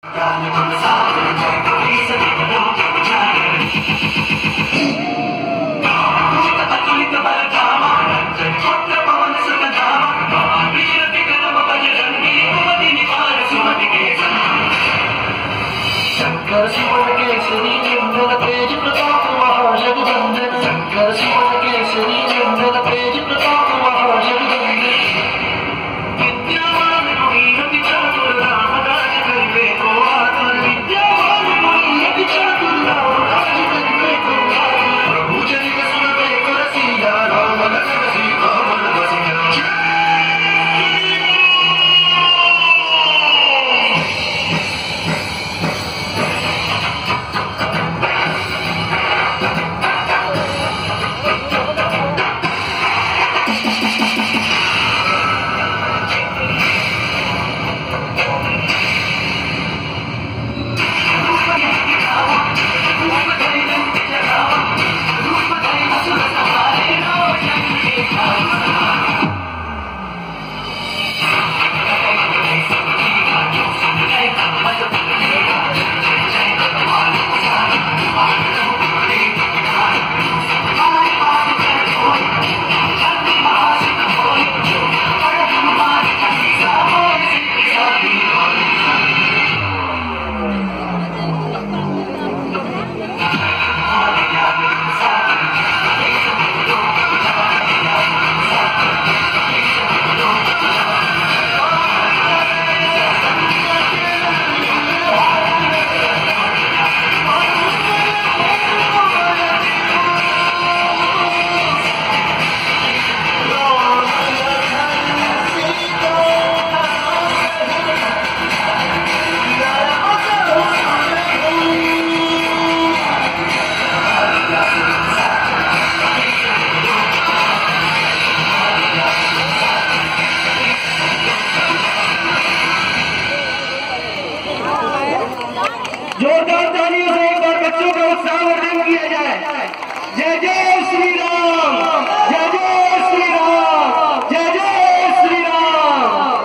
जोरदार तालियों से एक बार बच्चों का उत्साहवर्धन किया जाए। जय जय श्री राम, जय जय श्री राम, जय जय श्री राम।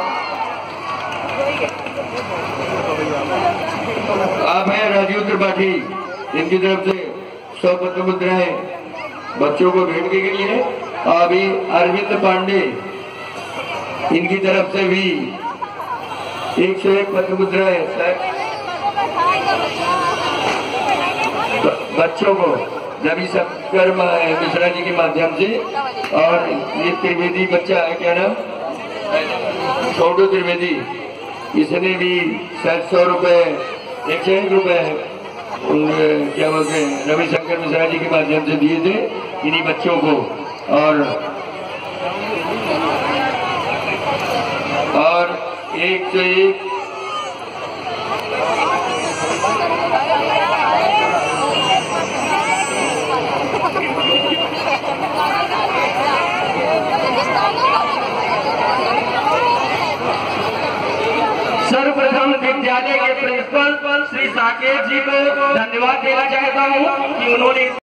आप हैं राजीव त्रिपाठी, इनकी तरफ से 100 पत्र मुद्राएं बच्चों को भेंट के लिए। अभी अरविंद पांडे, इनकी तरफ से भी 101 पत्र मुद्राएं बच्चों को रवि शंकर मिश्रा जी के माध्यम से। और ये त्रिवेदी बच्चा है, क्या नाम, छोटू त्रिवेदी, इसने भी शायद 100 रुपए, 101 रुपए क्या बोलते हैं रवि शंकर मिश्रा जी के माध्यम से दिए थे इन्हीं बच्चों को। और 101 सर्वप्रथम विद्यालय के प्रिंसिपल श्री साकेत जी को धन्यवाद देना चाहता हूँ कि उन्होंने